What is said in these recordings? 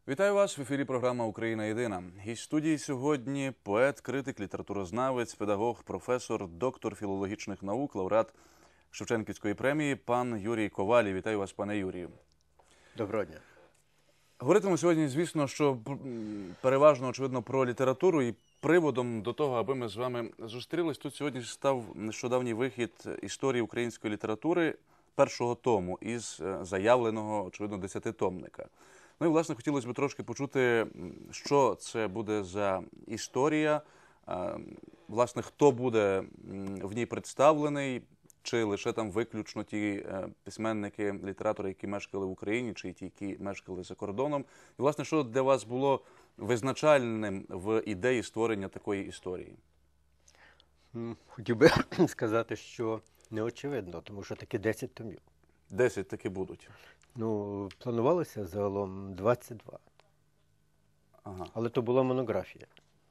Вітаю вас! В ефірі програма «Україна єдина». Гість студії сьогодні – поет, критик, літературознавець, педагог, професор, доктор філологічних наук, лауреат Шевченківської премії пан Юрій Ковалій. Вітаю вас, пане Юрію. Доброго дня. Говоритимемо сьогодні, звісно, що переважно, очевидно, про літературу. І приводом до того, аби ми з вами зустрілись, тут сьогодні став нещодавній вихід історії української літератури першого тому із заявленого, очевидно, 10-томника. Ну і, власне, хотілося б трошки почути, що це буде за історія, власне, хто буде в ній представлений, чи лише там виключно ті письменники, літератори, які мешкали в Україні, чи ті, які мешкали за кордоном. І, власне, що для вас було визначальним в ідеї створення такої історії? Хотів би сказати, що неочевидно, тому що таки 10 томів. 10 таки будуть. Ну, планувалося загалом 22. Ага. Але то була монографія.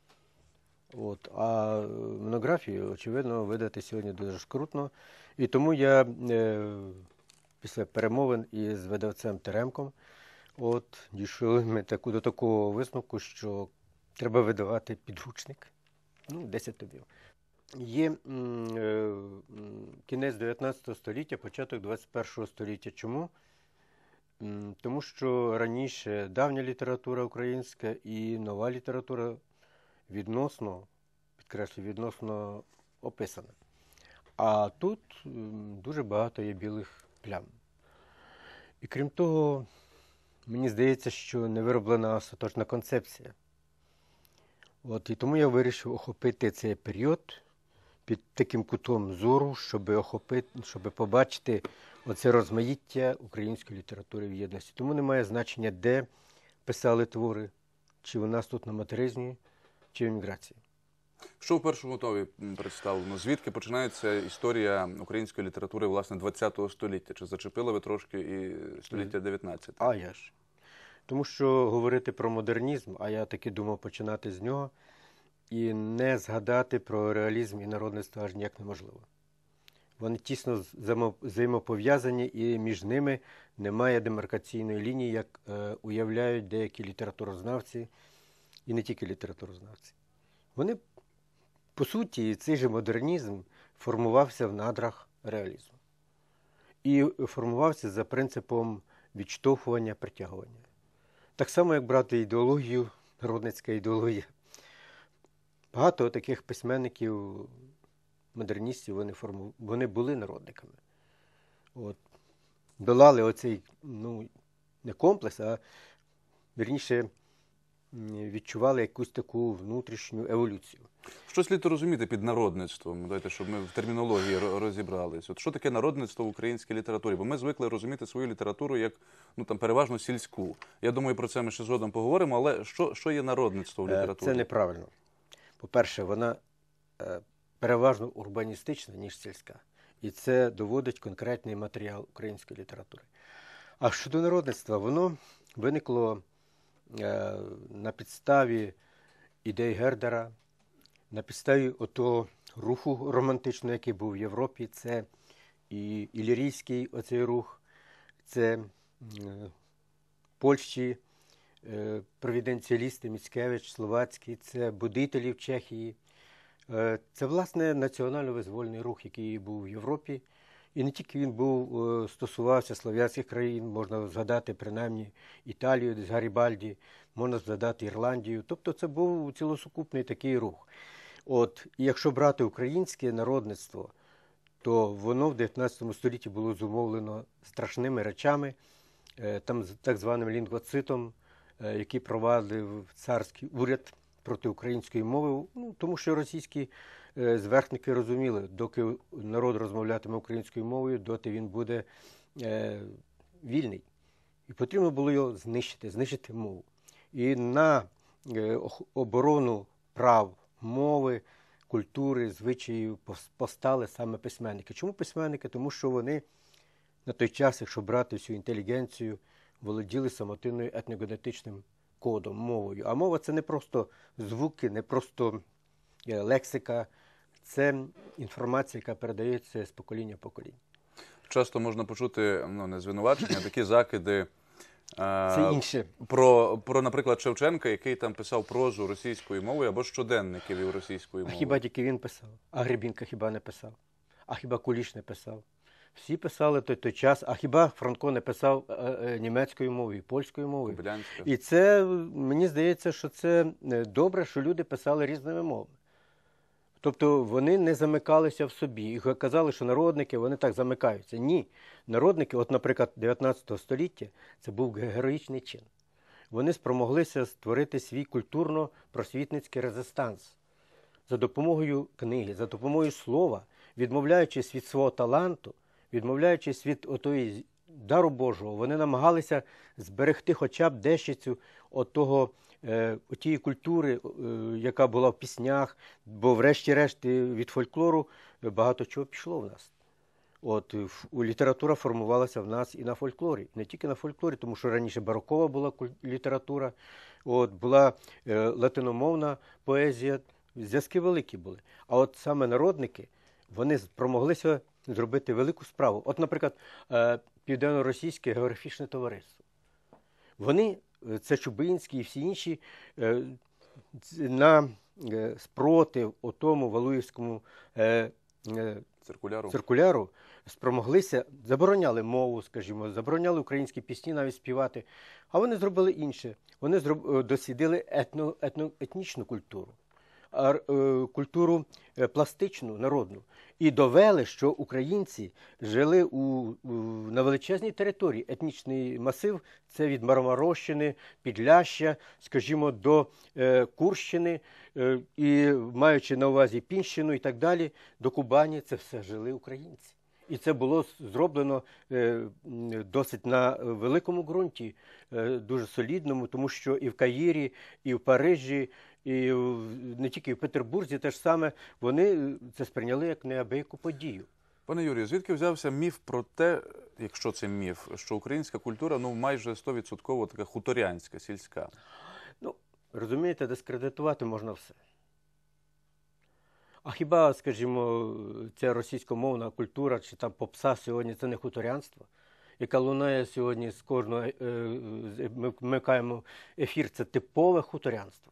А монографію, очевидно, видати сьогодні дуже скрутно. І тому я після перемовин із видавцем Теремком дійшли ми до такого висновку, що треба видавати підручник. 10 томів. Є кінець 19 століття, початок 21 століття. Чому? Тому що раніше давня література українська і нова література відносно, підкреслюю, відносно описана. А тут дуже багато є білих плям. І крім того, мені здається, що не вироблена остаточна концепція. І тому я вирішив охопити цей період під таким кутом зору, щоб побачити оце розмаїття української літератури в єдності. Тому немає значення, де писали твори, чи у нас тут на материзмі, чи в еміграції. Що в першому томі представлено? Звідки починається історія української літератури, власне, 20-го століття? Чи зачепили ви трошки і століття 19? А я ж. Тому що говорити про модернізм, а я таки думав починати з нього, і не згадати про реалізм і народництво аж ніяк неможливо. Вони тісно взаємопов'язані, і між ними немає демаркаційної лінії, як уявляють деякі літературознавці, і не тільки літературознавці. Вони, по суті, цей же модернізм формувався в надрах реалізму. І формувався за принципом відштовхування, притягування. Так само, як брати ідеологію, народницька ідеологія. Багато таких письменників, модерністів, вони були народниками. Долали оцей, не комплекс, а, вірніше, відчували якусь таку внутрішню еволюцію. Що слід розуміти під народництвом? Дайте, щоб ми в термінології розібрались. Що таке народництво в українській літературі? Бо ми звикли розуміти свою літературу як переважно сільську. Я думаю, про це ми ще згодом поговоримо, але що є народництво в літературі? Це неправильно. По-перше, вона переважно урбаністична, ніж сільська. І це доводить конкретний матеріал української літератури. А щодо народництва, воно виникло на підставі ідей Гердера, на підставі отого руху романтичного, який був в Європі. Це і ілірійський оцей рух, це Польщі, провіденціалісти Міцкевич, Словацький, це будителі в Чехії. Це, власне, національно-визвольний рух, який був в Європі. І не тільки він стосувався слов'янських країн, можна згадати принаймні Італію, десь Гарібальді, можна згадати Ірландію. Тобто це був цілосукупний такий рух. І якщо брати українське народництво, то воно в 19 столітті було зумовлено страшними речами, там так званим лінгвоцитом, який провадив царський уряд проти української мови, тому що російські зверхники розуміли, доки народ розмовлятиме українською мовою, доти він буде вільний. І потрібно було його знищити мову. І на оборону прав мови, культури, звичаїв постали саме письменники. Чому письменники? Тому що вони на той час, якщо брати всю інтелігенцію, володіли самотинною етногенетичним кодом, мовою. А мова – це не просто звуки, не просто лексика, це інформація, яка передається з покоління в покоління. Часто можна почути, не звинувачення, такі закиди Це інше. Про, наприклад, Шевченка, який там писав прозу російською мовою або щоденники вів російською А мовою. хіба тільки він писав? А Гребінка хіба не писав? А хіба Куліш не писав? Всі писали той час, а хіба Франко не писав німецькою мовою, польською мовою? Кобилянська. І це, мені здається, що це добре, що люди писали різними мовами. Тобто вони не замикалися в собі. І казали, що народники, вони так замикаються. Ні. Народники, от, наприклад, 19 століття, це був героїчний чин. Вони спромоглися створити свій культурно-просвітницький резистанс за допомогою книги, за допомогою слова, відмовляючись від свого таланту, відмовляючись від отої дару Божого, вони намагалися зберегти хоча б дещицю отієї культури, яка була в піснях, бо врешті-решт від фольклору багато чого пішло в нас. Література формувалася в нас і на фольклорі, не тільки на фольклорі, тому що раніше барокова була література, була латиномовна поезія, зв'язки великі були. А от саме народники, вони спромоглися зробити велику справу. От, наприклад, Південно-Російське географічне товариство. Вони, це Чубинський і всі інші, на спротив отому Валуївському циркуляру спромоглися, забороняли мову, скажімо, забороняли українські пісні навіть співати, а вони зробили інше. Вони дослідили етнічну культуру, культуру пластичну, народну. І довели, що українці жили на величезній території. Етнічний масив – це від Мармарощини, Підляшшя, скажімо, до Курщини, і маючи на увазі Пінщину і так далі, до Кубані, це все жили українці. І це було зроблено досить на великому ґрунті, дуже солідному, тому що і в Каїрі, і в Парижі, і не тільки в Петербурзі те ж саме, вони це сприйняли як неабияку подію. Пане Юрію, звідки взявся міф про те, якщо це міф, що українська культура майже 100% така хуторянська, сільська? Розумієте, дискредитувати можна все. А хіба, скажімо, ця російськомовна культура чи там попса сьогодні – це не хуторянство? Яка лунає сьогодні з кожного, ми вмикаємо ефір, це типове хуторянство.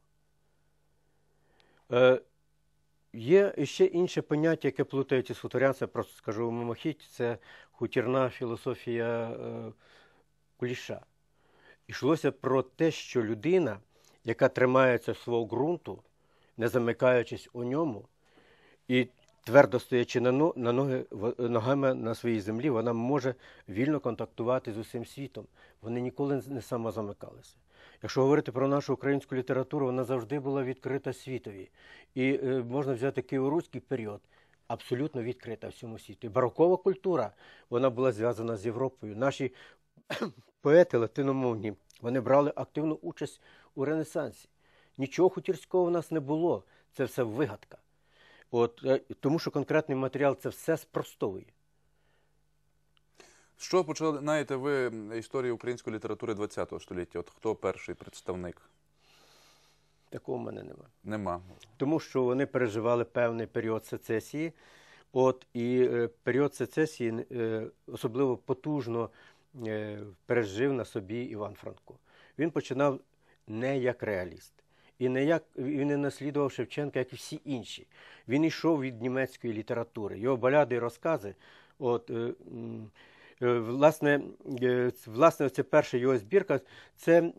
Є ще інше поняття, яке плутають із хуторянством, просто скажу мимохідь, це хутірна філософія Куліша. Йшлося про те, що людина, яка тримається свого ґрунту, не замикаючись у ньому, і твердо стоячи ногами на своїй землі, вона може вільно контактувати з усім світом. Вони ніколи не самозамикалися. Якщо говорити про нашу українську літературу, вона завжди була відкрита світові. І можна взяти києво-руський період, абсолютно відкрита всьому світу. І барокова культура, вона була зв'язана з Європою. Наші поети латиномовні, вони брали активну участь у Ренесансі. Нічого хутірського в нас не було, це все вигадка. Тому що конкретний матеріал це все спростовує. Що починаєте ви історію української літератури ХХ століття? От хто перший представник? Такого в мене нема. Нема. Тому що вони переживали певний період сецесії. І період сецесії особливо потужно пережив на собі Іван Франко. Він починав не як реаліст. Він не наслідував Шевченка, як і всі інші. Він йшов від німецької літератури. Його баляди і розкази, власне, це перша його збірка, це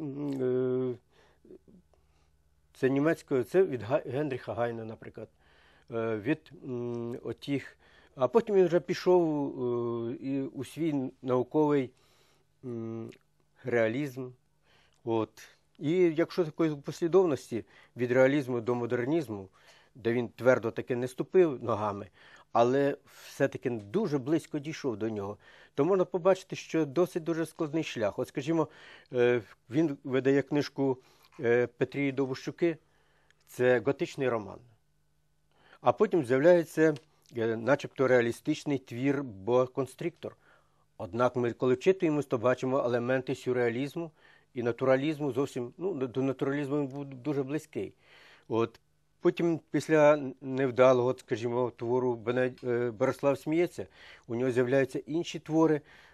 німецькою, це від Генріха Гайна, наприклад, від отіх. А потім він вже пішов у свій науковий реалізм. І якщо такої послідовності від реалізму до модернізму, де він твердо таки не ступив ногами, але все-таки дуже близько дійшов до нього, то можна побачити, що досить дуже складний шлях. От, скажімо, він видає книжку Петрії Довбущуки, це готичний роман. А потім з'являється начебто реалістичний твір «Боа-констриктор». Однак ми, коли вчитуємось, то бачимо елементи сюрреалізму і натуралізму зовсім, до натуралізму він був дуже близький. Потім, після невдалого, скажімо, твору «Борислав сміється», у нього з'являються інші твори.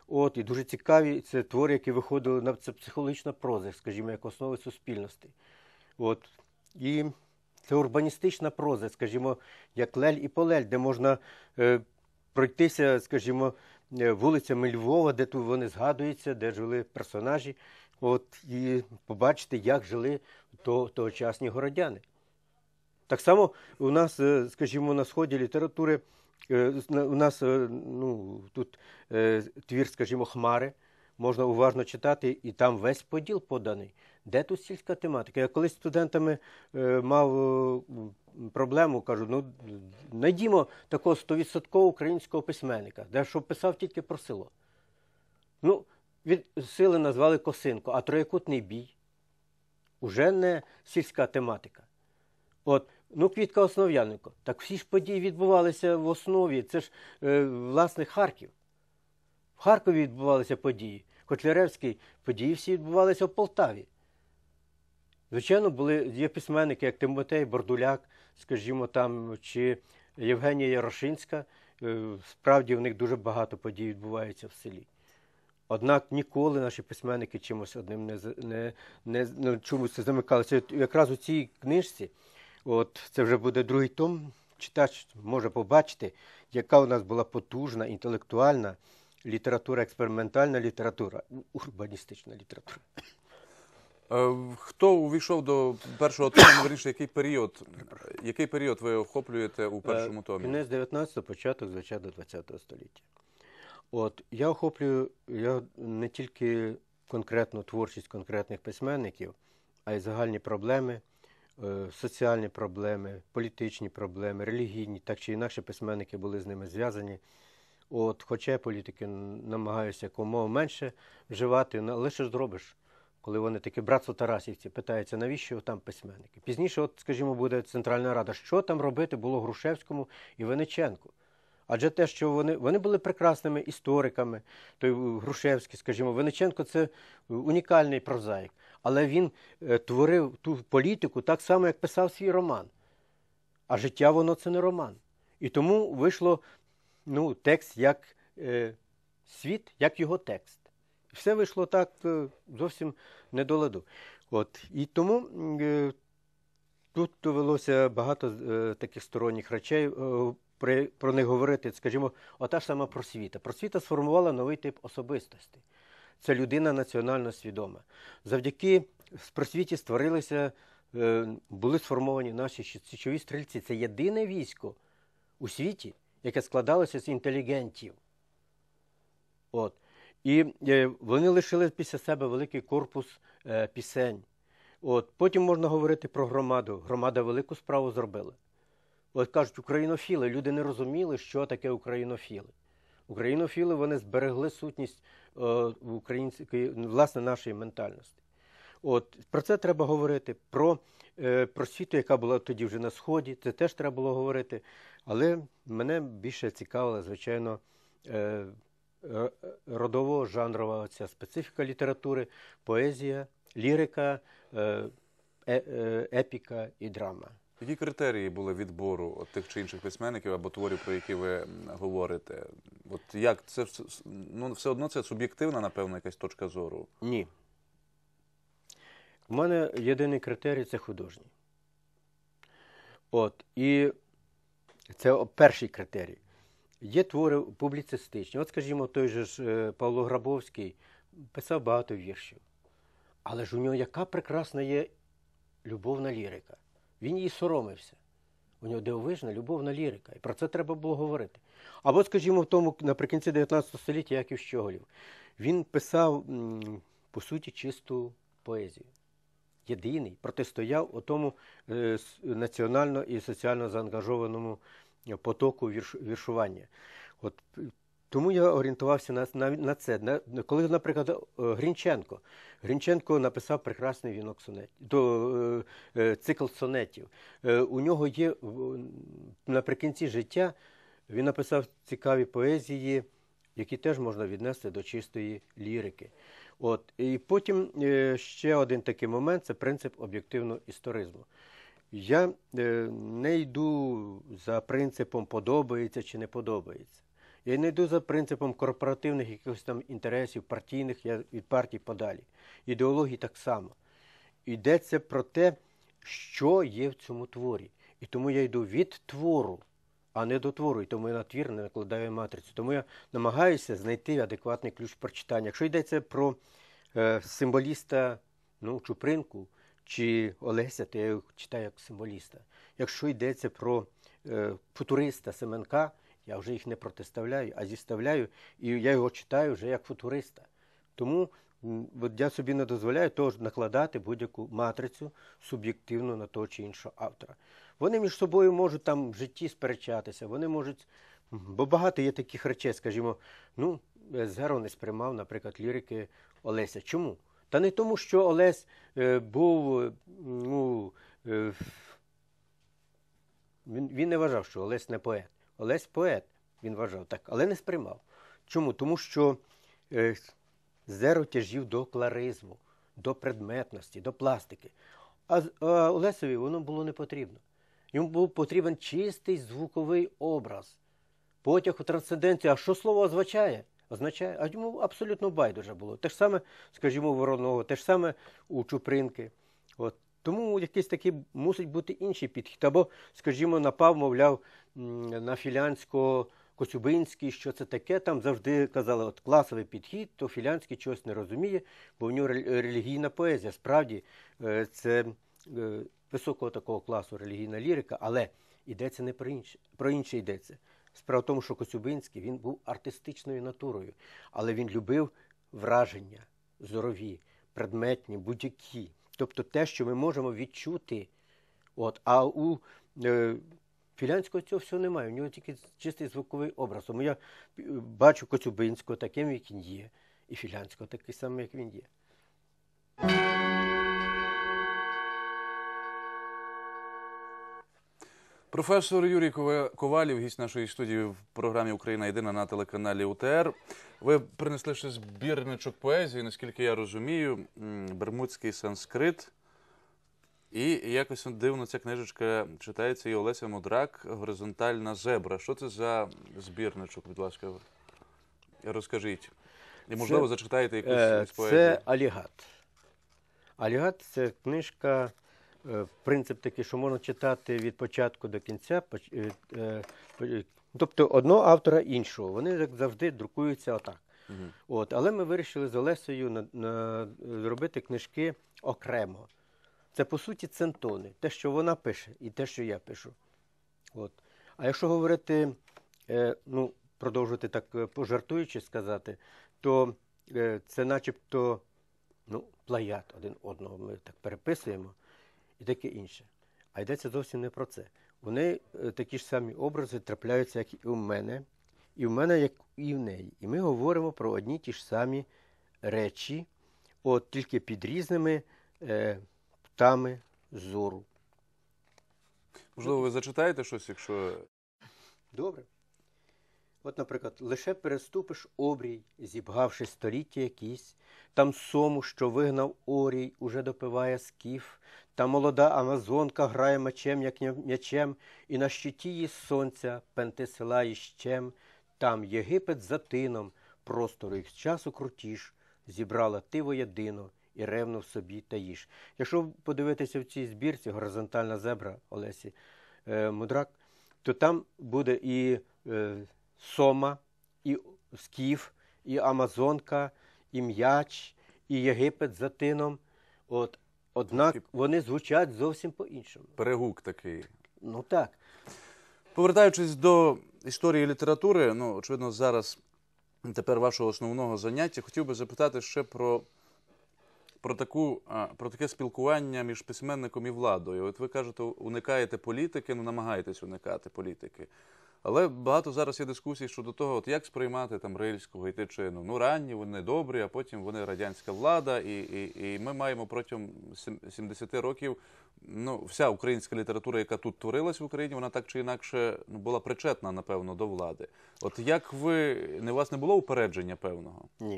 От, і дуже цікаві це твори, які виходили на це психологічна проза, скажімо, як основи суспільності. От. І це урбаністична проза, скажімо, як Лель і Полель, де можна пройтися, скажімо, вулицями Львова, де тут вони згадуються, де жили персонажі, от, і побачити, як жили тогочасні городяни. Так само у нас, скажімо, на сході літератури, у нас тут твір, скажімо, «Хмари», можна уважно читати, і там весь поділ поданий. Де тут сільська тематика? Я колись з студентами мав проблему, кажу, знайдімо такого 100% українського письменника, де що писав тільки про село. Від сили назвали Косинко, а «Троєкутний бій» уже не сільська тематика. От, Квітка Основ'яненко. Так всі ж події відбувалися в основі. Це ж, власне, Харків. В Харкові відбувалися події. Котляревські події всі відбувалися в Полтаві. Звичайно, є письменники, як Тимотей Бордуляк, скажімо, там, чи Євгенія Ярошинська. Справді, в них дуже багато подій відбувається в селі. Однак ніколи наші письменники чимось одним чомусь замикалися. Якраз у цій книжці, це вже буде другий том, читач може побачити, яка у нас була потужна, інтелектуальна література, експериментальна література, урбаністична література. Хто увійшов до першого тому, верніше, який період ви охоплюєте у першому томі? Кінець 19-го, початок, звичайно, 20-го століття. Я охоплюю не тільки конкретну творчість конкретних письменників, а й загальні проблеми, соціальні проблеми, політичні проблеми, релігійні, так чи інакше письменники були з ними зв'язані. Хоча я політики намагаюся якомога менше вживати, але що ж зробиш, коли вони такі братство-тарасівці питаються, навіщо там письменники. Пізніше, скажімо, буде Центральна Рада. Що там робити було Грушевському і Винниченку? Адже те, що вони були прекрасними істориками, той Грушевський, скажімо, Винниченко – це унікальний прозаїк. Але він творив ту політику так само, як писав свій роман. А життя воно – це не роман. І тому вийшло текст як світ, як його текст. І все вийшло так зовсім не до ладу. І тому тут довелося багато таких сторонніх речей про них говорити. Скажімо, ота ж сама просвіта. Просвіта сформувала новий тип особистості. Це людина національно свідома. Завдяки просвіті були сформовані наші січові стрільці. Це єдине військо у світі, яке складалося з інтелігентів. І вони лишили після себе великий корпус пісень. Потім можна говорити про громаду. Громада велику справу зробила. Кажуть, українофіли. Люди не розуміли, що таке українофіли. Українофіли, вони зберегли сутність української, власне, нашої ментальності. Про це треба говорити. Про просвіту, яка була тоді вже на Сході, це теж треба було говорити. Але мене більше цікавила, звичайно, родово-жанрова ця специфіка літератури, поезія, лірика, епіка і драма. Які критерії були відбору тих чи інших письменників або творів, про які ви говорите? Як це все одно це суб'єктивна, напевно, якась точка зору? Ні. У мене єдиний критерій – це художній. І це перший критерій. Є твори публіцистичні. Скажімо, той же ж Павло Грабовський писав багато віршів. Але ж у нього яка прекрасна є любовна лірика. Він її соромився. У нього дивовижна любовна лірика. І про це треба було говорити. Або, скажімо, наприкінці 19 століття Яків Щоголів. Він писав, по суті, чисту поезію. Єдиний. Протистояв тому національно і соціально заангажованому потоку віршування. Тому я орієнтувався на це. Коли, наприклад, Грінченко написав прекрасний вінок цикл сонетів. У нього є, наприкінці життя, він написав цікаві поезії, які теж можна віднести до чистої лірики. І потім ще один такий момент – це принцип об'єктивного історизму. Я не йду за принципом подобається чи не подобається. Я не йду за принципом корпоративних якихось там інтересів, партійних, я від партій подалі. Ідеології так само. Йдеться про те, що є в цьому творі. І тому я йду від твору, а не до твору. І тому я на твір не накладаю матрицю. Тому я намагаюся знайти адекватний ключ прочитання. Якщо йдеться про символіста, Чупринку чи Олеся, то я його читаю як символіста. Якщо йдеться про футуриста Семенка, я вже їх не протиставляю, а зіставляю, і я його читаю вже як футуриста. Тому я собі не дозволяю теж накладати будь-яку матрицю суб'єктивну на того чи іншого автора. Вони між собою можуть там в житті сперечатися, вони можуть, бо багато є таких речей, скажімо, Зеро не сприймав, наприклад, лірики Олеся. Чому? Та не тому, що Олесь був, він не вважав, що Олесь не поет. Олесь поет, він вважав так, але не сприймав. Чому? Тому що Зеро тяжів до кларизму, до предметності, до пластики. А Олесові воно було не потрібно. Йому був потрібен чистий звуковий образ. Потяг у трансценденцію. А що слово означає? А йому абсолютно байдуже було. Те ж саме, скажімо, у Вороного, те ж саме у Чупринки. Тому якийсь такий мусить бути інший підхід. Або, скажімо, напав, мовляв, на Філянського, Коцюбинський, що це таке. Там завжди казали, класовий підхід, то Філянський чогось не розуміє, бо в нього релігійна поезія. Справді, це високого такого класу релігійна лірика, але йдеться не про інше йдеться. Справа в тому, що Коцюбинський, він був артистичною натурою, але він любив враження, зорові, предметні, будь-які. Тобто те, що ми можемо відчути. А у Філянського цього всього немає, у нього тільки чистий звуковий образ. Тому я бачу Коцюбинського таким, як він є, і Філянського такий самий, як він є. Професор Юрій Ковалів, гість нашої студії в програмі «Україна єдина» на телеканалі УТР. Ви принесли ще збірничок поезії, наскільки я розумію, бермудський санскрит. І якось дивно ця книжечка читається, і Олеся Мудрак «Горизонтальна зебра». Що це за збірничок, будь ласка, розкажіть. І, можливо, зачитаєте якусь поезію. Це «Алігат». «Алігат» – це книжка, принцип такий, що можна читати від початку до кінця, тобто одного автора іншого. Вони, як завжди, друкуються отак. Але ми вирішили з Олесею зробити книжки окремо. Це, по суті, центони. Те, що вона пише, і те, що я пишу. А якщо говорити, продовжувати так пожартуючи сказати, то це начебто плагіат один одного. Ми так переписуємо і таке інше. А йдеться зовсім не про це. Вони такі ж самі образи трапляються, як і у мене, як і в неї. І ми говоримо про одні ті ж самі речі, тільки під різними кутами зору. Можливо, ви зачитаєте щось, якщо... Добре. Наприклад, лише переступиш обрій, зібгавши століття якісь, там сому, що вигнав орій, уже допиває скіф, та молода амазонка грає мечем, як м'ячем, і на щиті її сонця пенти силає щем, там Єгипет за тином, простору їх з часу крутіш, зібрала ти воєдино і ревно в собі таїш. Якщо подивитися в цій збірці «Горизонтальна зебра» Олесі Мудрак, то там буде і сома, і скіф, і амазонка, і м'яч, і Єгипет за тином. Однак вони звучать зовсім по-іншому. Перегук такий. Так. Повертаючись до історії літератури, очевидно, зараз тепер вашого основного заняття, хотів би запитати ще про таке спілкування між письменником і владою. Ви кажете, уникаєте політики, намагаєтесь уникати політики. Але багато зараз є дискусій щодо того, як сприймати Рильського і Тичину. Ранні вони добрі, а потім вони радянська влада, і ми маємо протягом 70 років, вся українська література, яка тут творилась в Україні, вона так чи інакше була причетна, напевно, до влади. Як у вас не було упередження певного? Ні.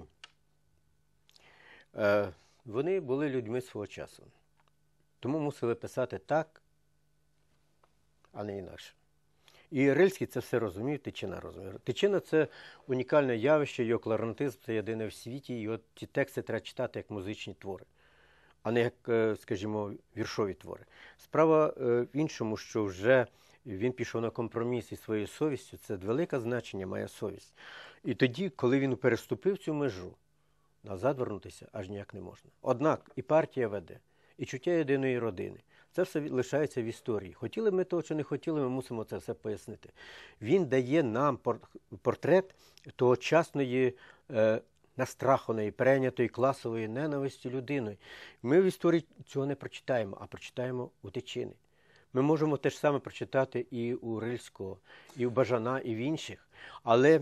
Вони були людьми свого часу. Тому мусили писати так, а не інакше. І Рильський це все розумів, Тичина розумів. Тичина – це унікальне явище, його кларнетизм – це єдине в світі, і от ці тексти треба читати як музичні твори, а не як, скажімо, віршові твори. Справа в іншому, що вже він пішов на компроміс із своєю совістю, це велике значення має совість. І тоді, коли він переступив цю межу, назад вернутися аж ніяк не можна. Однак і партія веде, і чуття єдиної родини. Це все лишається в історії. Хотіли ми того чи не хотіли, ми мусимо це все пояснити. Він дає нам портрет тогочасної настраханої, перейнятої класової ненависті людини. Ми в історії цього не прочитаємо, а прочитаємо у Тичини. Ми можемо те ж саме прочитати і у Рильського, і у Бажана, і в інших. Але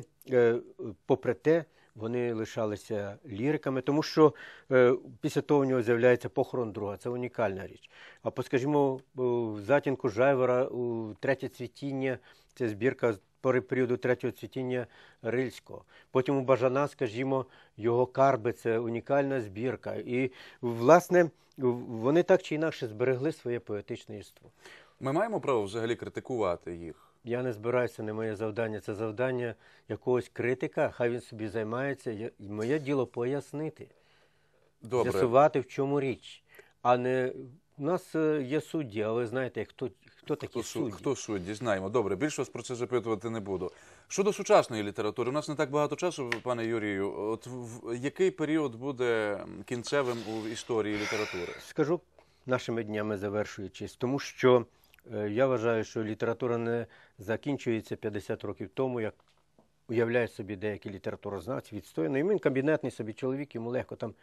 попри те, вони лишалися ліриками, тому що після того в нього з'являється похорон друга. Це унікальна річ. А скажімо, в затінку Жайвора у «Третє цвітіння» – це збірка періоду третього цвітіння Рильського. Потім у Бажана, скажімо, його «Карби» – це унікальна збірка. І, власне, вони так чи інакше зберегли своє поетичне єство. Ми маємо право взагалі критикувати їх? Я не збираюся, не моє завдання. Це завдання якогось критика, хай він собі займається. Моє діло пояснити, Добре. з'ясувати, в чому річ. А не... У нас є судді, а ви знаєте, хто такі судді? Хто судді, знаємо. Добре, більше вас про це запитувати не буду. Щодо сучасної літератури, у нас не так багато часу, пане Юрію. От який період буде кінцевим у історії літератури? Скажу нашими днями завершуючись, тому що я вважаю, що література не закінчується 50 років тому, як уявляють собі деякі літературознавці, відстояно. І він кабінетний собі чоловік, йому легко там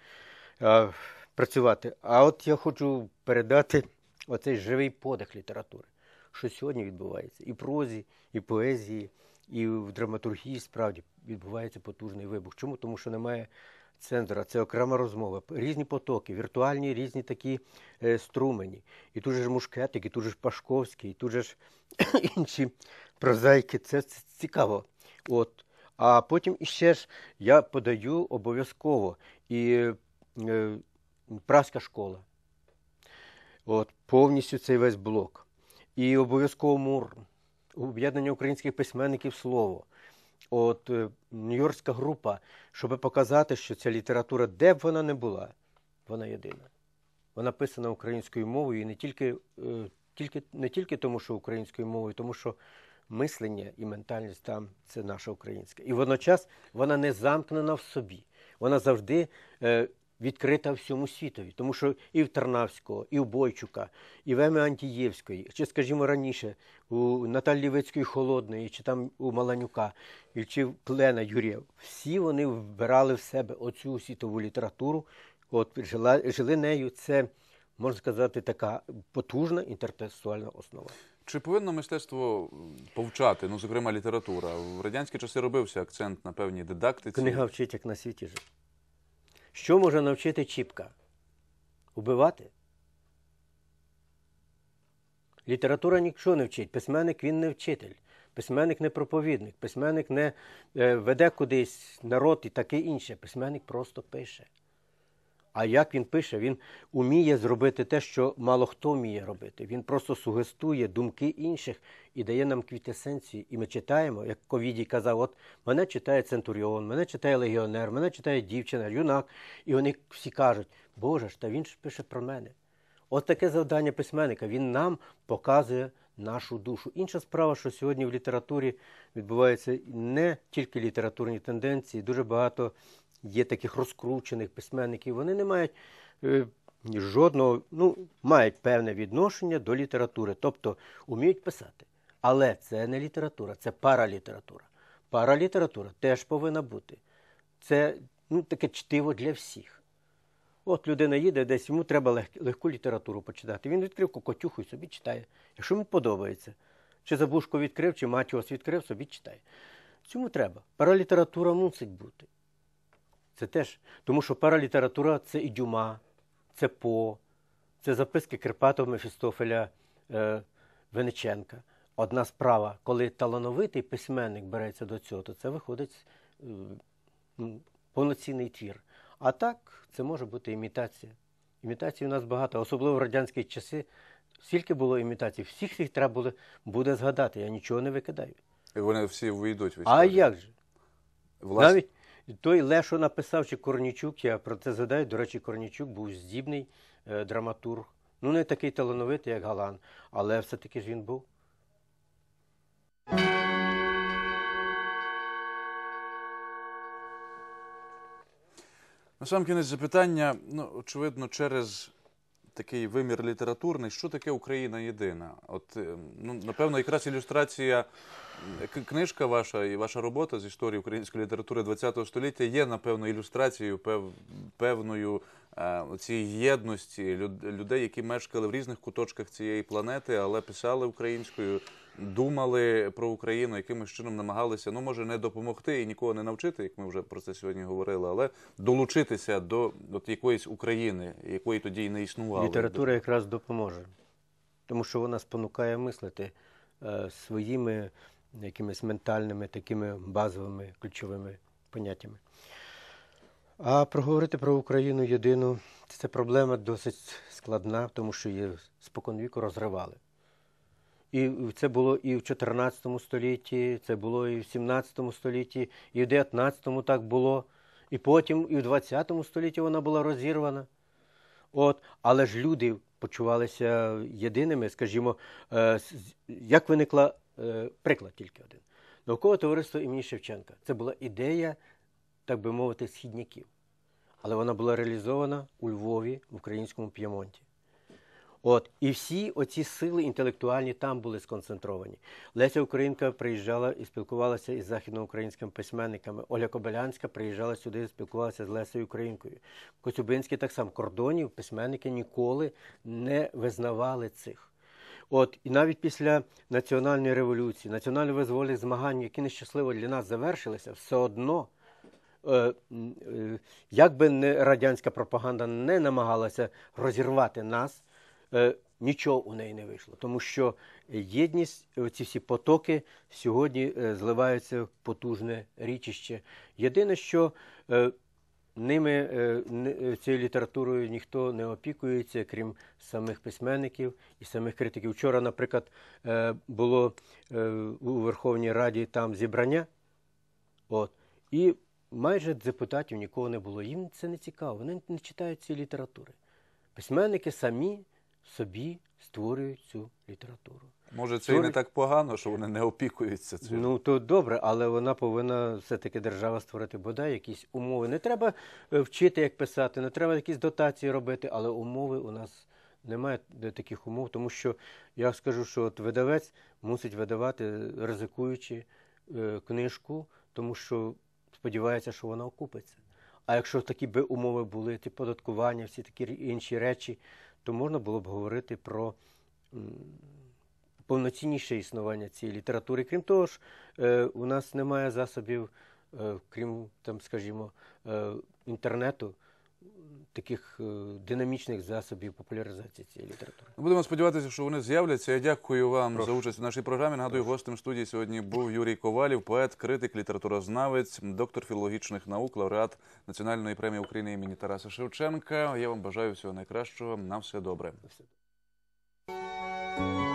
працювати. А от я хочу передати оцей живий подих літератури, що сьогодні відбувається. І в прозі, і в поезії, і в драматургії справді відбувається потужний вибух. Чому? Тому що немає цензора, це окрема розмова. Різні потоки, віртуальні різні такі струмені. І тут же ж Мушкетик, і тут же ж Пашковський, і тут же ж інші прозаїки. Це цікаво. От. А потім іще ж я подаю обов'язково і Празька школа. От, повністю цей весь блок. І обов'язково МУР, об'єднання українських письменників «Слово». От, Нью-Йоркська група, щоб показати, що ця література, де б вона не була, вона єдина. Вона писана українською мовою, і не тільки тому, що українською мовою, тому що мислення і ментальність там – це наша українська. І водночас вона не замкнена в собі. Вона завжди відкрита всьому світові. Тому що і в Тарнавського, і в Бойчука, і в Еми Антієвської, чи, скажімо, раніше, у Наталі Лівицької Холодної, чи там у Маланюка, чи в Клена Юрія, всі вони вбирали в себе оцю світову літературу, от, жили нею. Це, можна сказати, така потужна інтелектуальна основа. Чи повинно мистецтво повчати, ну, зокрема, література? В радянські часи робився акцент на певній дидактиці. Книга вчить, як на світі жити. Що може навчити Чіпка? Убивати? Література нічого не вчить. Письменник – він не вчитель. Письменник – не проповідник. Письменник не веде кудись народ і таке інше. Письменник просто пише. А як він пише? Він уміє зробити те, що мало хто вміє робити. Він просто сугестує думки інших і дає нам квітесенцію. І ми читаємо, як Ковідій казав, от мене читає Центуріон, мене читає легіонер, мене читає дівчина, юнак. І вони всі кажуть, Боже ж, та він ж пише про мене. От таке завдання письменника. Він нам показує нашу душу. Інша справа, що сьогодні в літературі відбуваються не тільки літературні тенденції, дуже багато є таких розкручених письменників. Вони не мають жодного, мають певне відношення до літератури, тобто вміють писати. Але це не література, це паралітература. Паралітература теж повинна бути. Це таке чтиво для всіх. От людина їде десь, йому треба легку літературу почитати. Він відкрив Кокотюху і собі читає. Якщо йому подобається. Чи Забушко відкрив, чи Матіос відкрив, собі читає. Цьому треба. Паралітература мусить бути. Це теж. Тому що паралітература – це і Дюма, це По, це записки Кирпатова, Мефістофеля, Вениченка. Одна справа, коли талановитий письменник береться до цього, то це виходить повноцінний твір. А так, це може бути імітація. Імітацій у нас багато, особливо в радянські часи. Скільки було імітацій, всіх їх треба буде згадати, я нічого не викидаю. І вони всі вийдуть в А історію. як же? Власне, Навіть той Лешо написав, чи Корнійчук, я про це згадаю, до речі, Корнійчук був здібний драматург. Ну, не такий талановитий, як Галан, але все-таки ж він був. насамкінець запитання, ну, очевидно, через такий вимір літературний, що таке Україна єдина? От, ну, напевно, якраз ілюстрація, книжка ваша і ваша робота з історії української літератури ХХ століття є, напевно, ілюстрацією певною цієї єдності людей, які мешкали в різних куточках цієї планети, але писали українською, думали про Україну, якимось чином намагалися, ну, може, не допомогти і нікого не навчити, як ми вже про це сьогодні говорили, але долучитися до якоїсь України, якої тоді й не існувало. Література якраз допоможе, тому що вона спонукає мислити своїми якимись ментальними, такими базовими, ключовими поняттями. А проговорити про Україну єдину – це проблема досить складна, тому що її споконвіку розривали. І це було і в 14 столітті, це було і в 17 столітті, і в 19 так було, і потім і в 20 столітті вона була розірвана. Але ж люди почувалися єдиними, скажімо, як виникла, приклад тільки один. Наукове товариство імені Шевченка. Це була ідея, так би мовити, східняків. Але вона була реалізована у Львові, в українському П'ємонті. І всі оці сили інтелектуальні там були сконцентровані. Леся Українка приїжджала і спілкувалася із західноукраїнськими письменниками. Ольга Кобилянська приїжджала сюди і спілкувалася з Лесею Українкою. Коцюбинський так само. Кордонів письменники ніколи не визнавали цих. І навіть після національної революції, національно-визвольних змагань, які нещасливо для нас завершилися, все одно, як би радянська пропаганда не намагалася розірвати нас, нічого у неї не вийшло. Тому що єдність, ці всі потоки сьогодні зливаються в потужне річище. Єдине, що ними, цією літературою ніхто не опікується, крім самих письменників і самих критиків. Вчора, наприклад, було у Верховній Раді там зібрання, і майже депутатів нікого не було. Їм це не цікаво, вони не читають цієї літератури. Письменники самі собі створюють цю літературу. Може, це і не так погано, що вони не опікуються цим? Ну, то добре, але вона повинна все-таки держава створити бодай якісь умови. Не треба вчити, як писати, не треба якісь дотації робити, але умови у нас немає таких умов, тому що я скажу, що видавець мусить видавати, ризикуючи книжку, тому що сподівається, що вона окупиться. А якщо такі би умови були, ті податкування, всі такі інші речі, то можна було б говорити про повноцінніше існування цієї літератури. Крім того ж, у нас немає засобів, крім, там, скажімо, інтернету, таких динамічних засобів популяризації цієї літератури. Будемо сподіватися, що вони з'являться. Я дякую вам за участь в нашій програмі. Нагадую, гостем студії сьогодні був Юрій Ковалів, поет, критик, літературознавець, доктор філологічних наук, лауреат Національної премії України імені Тараса Шевченка. Я вам бажаю всього найкращого. На все добре.